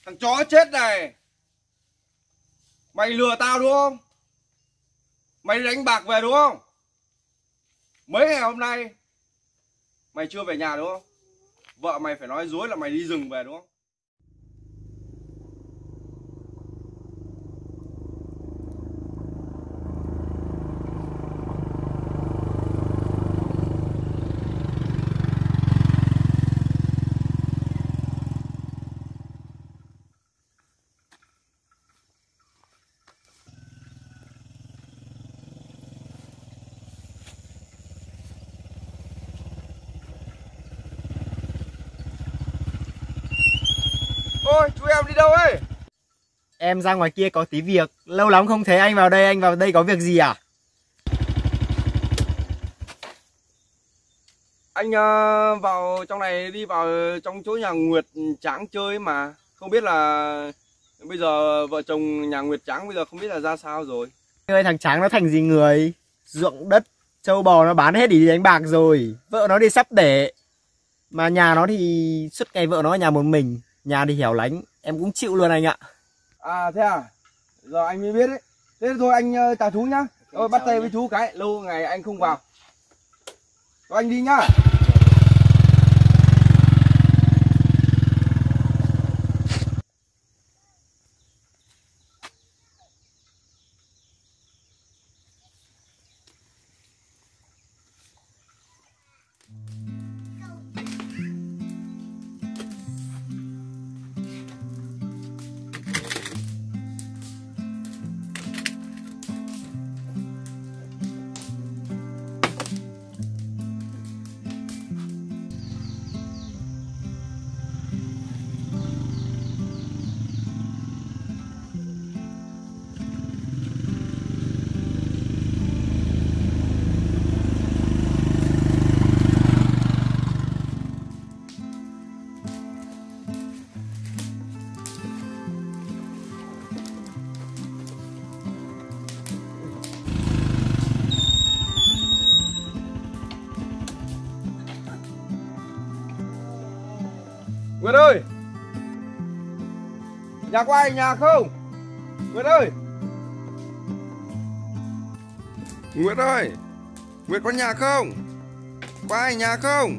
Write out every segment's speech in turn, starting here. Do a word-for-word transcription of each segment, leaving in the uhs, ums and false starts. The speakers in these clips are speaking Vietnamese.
Thằng chó chết này, mày lừa tao đúng không? Mày đi đánh bạc về đúng không? Mấy ngày hôm nay mày chưa về nhà đúng không? Vợ mày phải nói dối là mày đi rừng về đúng không? Ôi, chú em đi đâu ấy? Em ra ngoài kia có tí việc. Lâu lắm không thấy anh vào đây. Anh vào đây có việc gì à? Anh uh, vào trong này, đi vào trong chỗ nhà Nguyệt Tráng chơi mà. Không biết là bây giờ vợ chồng nhà Nguyệt Tráng bây giờ không biết là ra sao rồi. Anh ơi, thằng Tráng nó thành gì người? Ruộng đất, trâu bò nó bán hết để đi đánh bạc rồi. Vợ nó đi sắp đẻ. Mà nhà nó thì suốt ngày vợ nó ở nhà một mình. Nhà thì hẻo lánh. Em cũng chịu luôn anh ạ. À thế à? Giờ anh mới biết đấy. Thế thôi anh uh, chào chú nhá. Rồi bắt tay với chú cái. Lâu ngày anh không vào. Thôi anh đi nhá. Nguyệt ơi, nhà có ai ở nhà không? Nguyệt ơi, Nguyệt ơi, Nguyệt có nhà không? Có ai ở nhà không?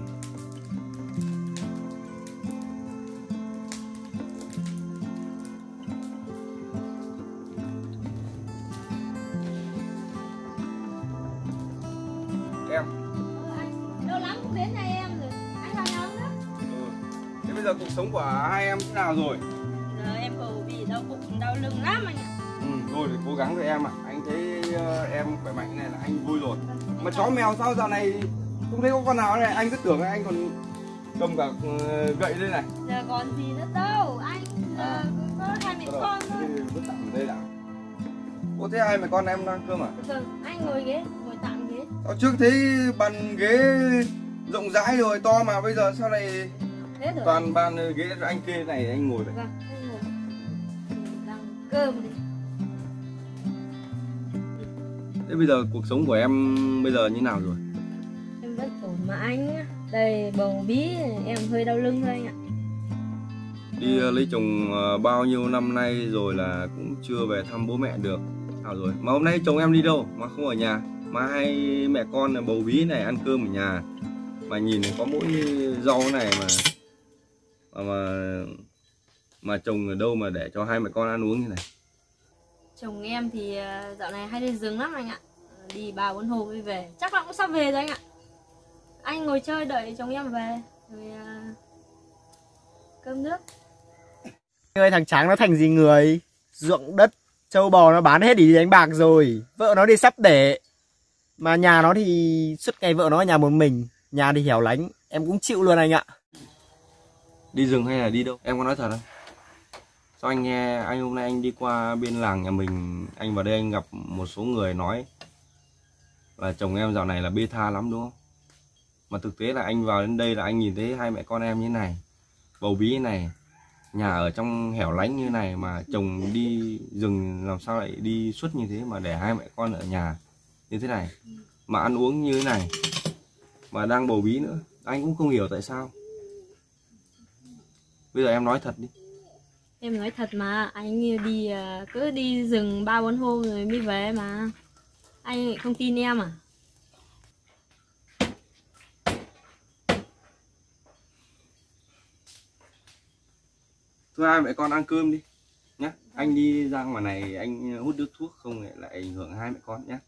Em Lâu lắm không đến nhà em rồi. Anh vào nhà ông đó. ừ. Thế bây giờ cuộc sống của hai em thế nào rồi? Giờ em bầu bị đau bụng, đau lưng lắm anh ạ. Ừ, thôi thì cố gắng rồi em ạ. À. Anh thấy uh, em khỏe mạnh này là anh vui rồi. Mà chó mèo sao dạo này không thấy có con nào này? Anh cứ tưởng anh còn cầm cả uh, gậy đây này. Giờ còn gì nữa đâu. Anh giờ À. có hai mẹ con thôi. Vứt tạm ở đây đã. Ô thế hai mẹ con em đang cơm à? Vâng, anh ngồi ghế, ngồi tạm ghế. Ở trước thấy bàn ghế rộng rãi rồi, to mà bây giờ sao này Thế rồi. toàn bàn ghế anh kê này anh ngồi vậy? Vâng, anh ngồi. Đang cơm đi. Thế bây giờ cuộc sống của em bây giờ như nào rồi? Em vẫn ổn mà anh. Đây bầu bí, em hơi đau lưng thôi anh ạ. Đi uh, lấy chồng uh, bao nhiêu năm nay rồi là cũng chưa về thăm bố mẹ được. Nào rồi, mà hôm nay chồng em đi đâu mà không ở nhà? Mà hai mẹ con là bầu bí này ăn cơm ở nhà. Mà nhìn này có mỗi rau này mà mà mà, mà chồng ở đâu mà để cho hai mẹ con ăn uống như này? Chồng em thì dạo này hay đi rừng lắm anh ạ. Đi ba bốn hôm mới về. Chắc là cũng sắp về rồi anh ạ. Anh ngồi chơi đợi chồng em về. Rồi uh, cơm nước. Anh ơi, thằng Tráng nó thành gì người? Ruộng đất, trâu bò nó bán hết để đi đánh bạc rồi. Vợ nó đi sắp đẻ. Mà nhà nó thì suốt ngày vợ nó ở nhà một mình. Nhà thì hẻo lánh. Em cũng chịu luôn anh ạ. Đi rừng hay là đi đâu? Em có nói thật không? Sao anh nghe, anh hôm nay anh đi qua bên làng nhà mình, anh vào đây anh gặp một số người nói là chồng em dạo này là bê tha lắm đúng không? Mà thực tế là anh vào đến đây là anh nhìn thấy hai mẹ con em như này, bầu bí này, nhà ở trong hẻo lánh như này mà chồng đi rừng làm sao lại đi suốt như thế mà để hai mẹ con ở nhà như thế này, mà ăn uống như thế này, mà đang bầu bí nữa, anh cũng không hiểu tại sao. Bây giờ em nói thật đi. Em nói thật mà, anh đi cứ đi rừng ba bốn hôm rồi mới về mà. Anh lại không tin em à? Thôi hai mẹ con ăn cơm đi nhá. Anh đi ra ngoài này anh hút nước thuốc không lại ảnh hưởng hai mẹ con nhé.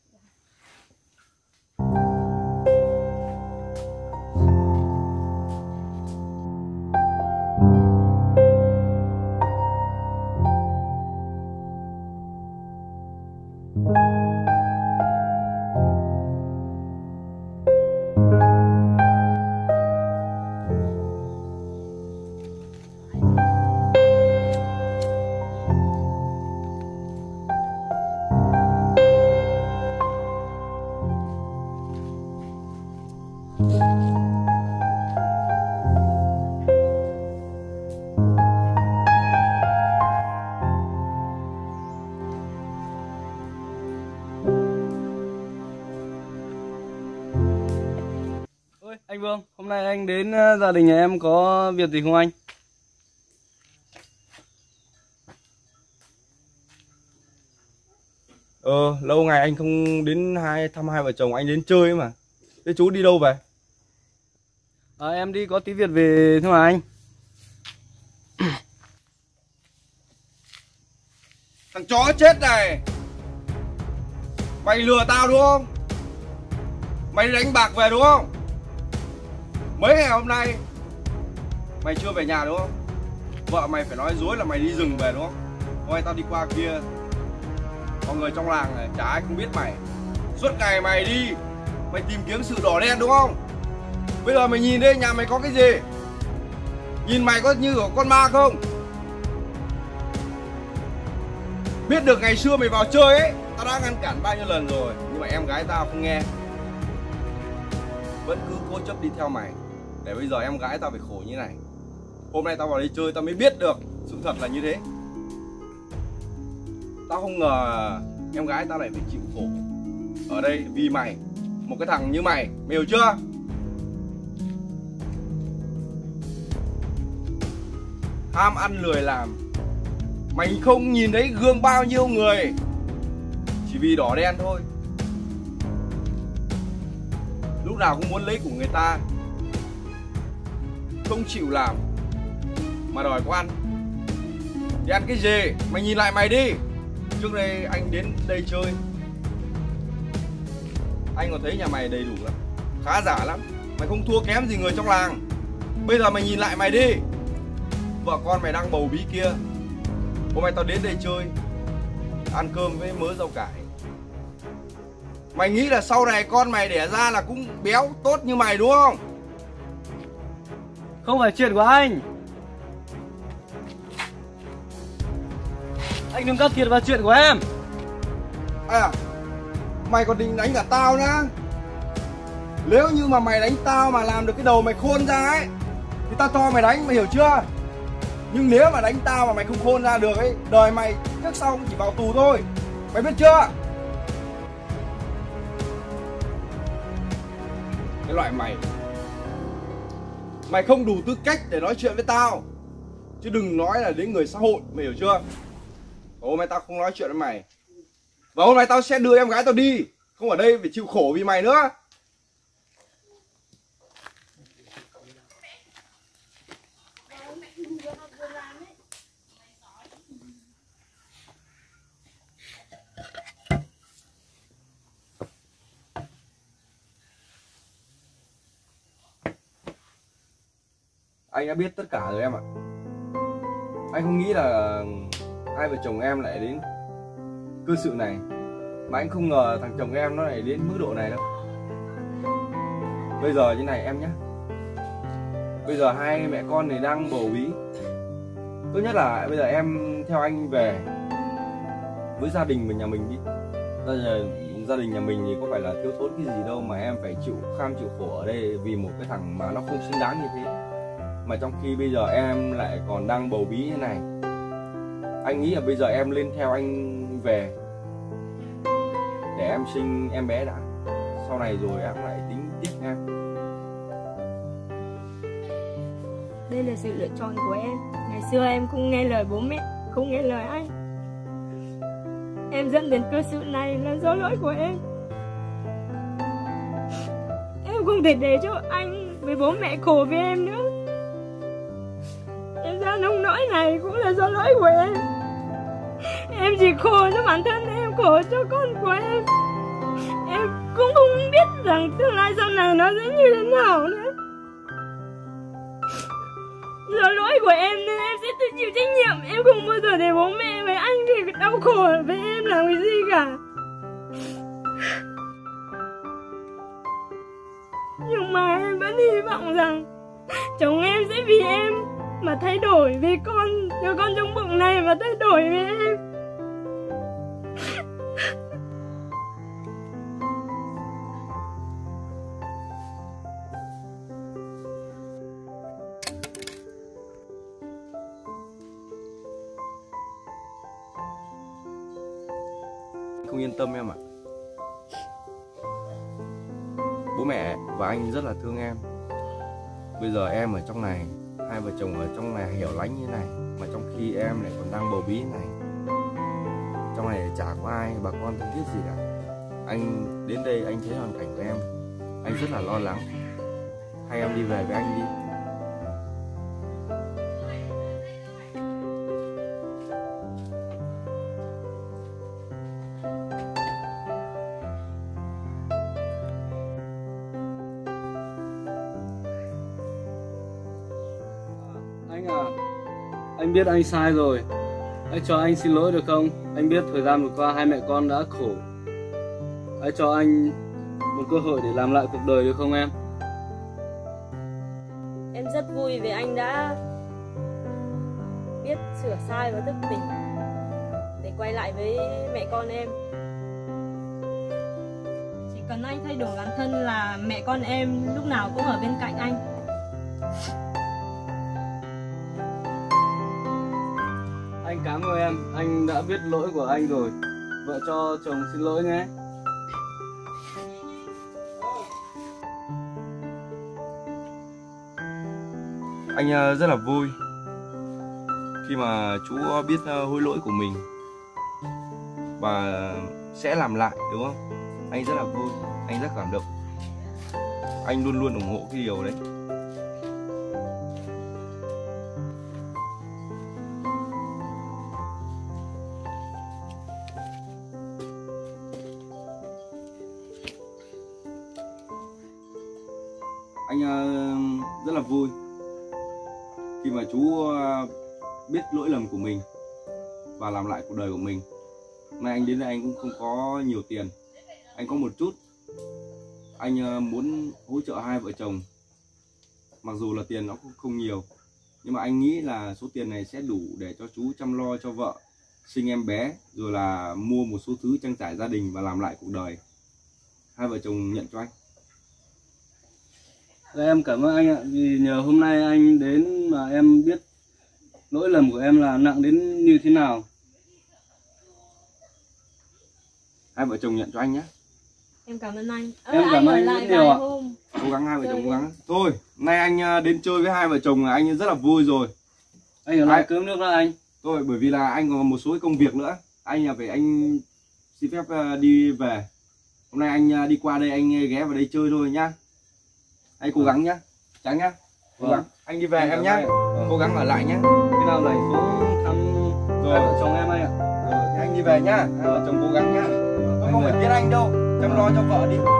Anh Vương, hôm nay anh đến gia đình nhà em có việc gì không anh? Ờ, lâu ngày anh không đến hai thăm hai vợ chồng, anh đến chơi mà. Thế chú đi đâu về? À, em đi có tí việc về thôi mà anh. Thằng chó chết này, mày lừa tao đúng không? Mày đi đánh bạc về đúng không? Mấy ngày hôm nay mày chưa về nhà đúng không? Vợ mày phải nói dối là mày đi rừng về đúng không? Hôm nay tao đi qua kia, mọi người trong làng này chả ai không biết mày. Suốt ngày mày đi, mày tìm kiếm sự đỏ đen đúng không? Bây giờ mày nhìn đây, nhà mày có cái gì? Nhìn mày có như của con ma không? Biết được ngày xưa mày vào chơi ấy, tao đã ngăn cản bao nhiêu lần rồi, nhưng mà em gái tao không nghe, vẫn cứ cố chấp đi theo mày. Để bây giờ em gái tao phải khổ như này. Hôm nay tao vào đây chơi tao mới biết được sự thật là như thế. Tao không ngờ em gái tao lại phải chịu khổ ở đây vì mày, một cái thằng như mày, mày hiểu chưa? Ham ăn lười làm, mày không nhìn thấy gương bao nhiêu người chỉ vì đỏ đen thôi, lúc nào cũng muốn lấy của người ta, không chịu làm mà đòi có ăn. Thì ăn cái gì? Mày nhìn lại mày đi. Trước đây anh đến đây chơi, anh còn thấy nhà mày đầy đủ lắm, khá giả lắm, mày không thua kém gì người trong làng. Bây giờ mày nhìn lại mày đi, vợ con mày đang bầu bí kia. Hôm nay tao đến đây chơi, ăn cơm với mớ rau cải. Mày nghĩ là sau này con mày đẻ ra là cũng béo tốt như mày đúng không? Không phải chuyện của anh. Anh đừng can thiệp vào chuyện của em. À, mày còn định đánh cả tao nhá. Nếu như mà mày đánh tao mà làm được cái đầu mày khôn ra ấy thì tao cho mày đánh, mày hiểu chưa? Nhưng nếu mà đánh tao mà mày không khôn ra được ấy, đời mày trước sau chỉ vào tù thôi. Mày biết chưa? Cái loại mày, mày không đủ tư cách để nói chuyện với tao, chứ đừng nói là đến người xã hội, mày hiểu chưa? Và hôm nay tao không nói chuyện với mày, và hôm nay tao sẽ đưa em gái tao đi, không ở đây phải chịu khổ vì mày nữa. Anh đã biết tất cả rồi em ạ. Anh không nghĩ là hai vợ chồng em lại đến cơ sự này, mà anh không ngờ thằng chồng em nó lại đến mức độ này đâu. Bây giờ như này em nhé, bây giờ hai mẹ con này đang bầu bí, tốt nhất là bây giờ em theo anh về với gia đình mình nhà mình đi. Bây giờ gia đình nhà mình thì có phải là thiếu thốn cái gì đâu mà em phải chịu kham chịu khổ ở đây vì một cái thằng mà nó không xứng đáng như thế. Mà trong khi bây giờ em lại còn đang bầu bí như này, anh nghĩ là bây giờ em lên theo anh về để em sinh em bé đã, sau này rồi em lại tính tiếp em. Đây là sự lựa chọn của em. Ngày xưa em không nghe lời bố mẹ, không nghe lời anh. Em dẫn đến cơ sự này là do lỗi của em. Em không thể để cho anh với bố mẹ khổ với em nữa. Em ra nông nỗi này cũng là do lỗi của em. Em chỉ khổ cho bản thân em, khổ cho con của em. Em cũng không biết rằng tương lai sau này nó sẽ như thế nào nữa. Do lỗi của em nên em sẽ tự chịu trách nhiệm. Em không bao giờ để bố mẹ với anh thì đau khổ với em làm cái gì cả. Nhưng mà em vẫn hy vọng rằng chồng em sẽ vì em mà thay đổi, vì con, đứa con trong bụng này mà thay đổi với em. Không yên tâm em ạ. Bố mẹ và anh rất là thương em. Bây giờ em ở trong này, hai vợ chồng ở trong này hiểu lánh như này, mà trong khi em lại còn đang bầu bí này. Trong này chả có ai bà con thân thiết gì cả. Anh đến đây anh thấy hoàn cảnh của em, anh rất là lo lắng. Hay em đi về với anh đi. Anh à, anh biết anh sai rồi. Anh cho anh xin lỗi được không? Anh biết thời gian vừa qua hai mẹ con đã khổ. Anh cho anh một cơ hội để làm lại cuộc đời được không em? Em rất vui vì anh đã biết sửa sai và thức tỉnh để quay lại với mẹ con em. Chỉ cần anh thay đổi bản thân là mẹ con em lúc nào cũng ở bên cạnh anh. Anh cảm ơn em, anh đã biết lỗi của anh rồi. Vợ cho chồng xin lỗi nhé. Anh rất là vui khi mà chú biết hối lỗi của mình và sẽ làm lại, đúng không? Anh rất là vui, anh rất cảm động. Anh luôn luôn ủng hộ cái điều đấy. Anh rất là vui khi mà chú biết lỗi lầm của mình và làm lại cuộc đời của mình. Hôm nay anh đến đây anh cũng không có nhiều tiền, anh có một chút. Anh muốn hỗ trợ hai vợ chồng. Mặc dù là tiền nó cũng không nhiều, nhưng mà anh nghĩ là số tiền này sẽ đủ để cho chú chăm lo cho vợ, sinh em bé, rồi là mua một số thứ trang trải gia đình và làm lại cuộc đời. Hai vợ chồng nhận cho anh. Em cảm ơn anh ạ, vì nhờ hôm nay anh đến mà em biết lỗi lầm của em là nặng đến như thế nào. Hai vợ chồng nhận cho anh nhé. Em cảm ơn anh. Ơ, Em cảm anh ơn ở anh lại rất nhiều vài ạ. hôm. Cố gắng hai vợ chồng Chơi cố gắng. Thôi, nay anh đến chơi với hai vợ chồng là anh rất là vui rồi. Anh ở lại Ai- cơm nước đó anh. Thôi, bởi vì là anh còn một số cái công việc nữa. Anh là phải anh xin phép đi về. Hôm nay anh đi qua đây anh ghé vào đây chơi thôi nhá. Anh cố gắng nhá. Trắng nhá. Cố Vâng. gắng. Anh đi về Anh em cảm nhá. ơn anh. Vâng. Cố gắng ở lại nhá. Khi nào rảnh xuống thăm hai vợ chồng em anh ạ. Rồi, thế anh đi về nhá. Hai vợ chồng cố gắng nhá. Tôi không phải biết anh đâu. Chăm lo cho vợ đi.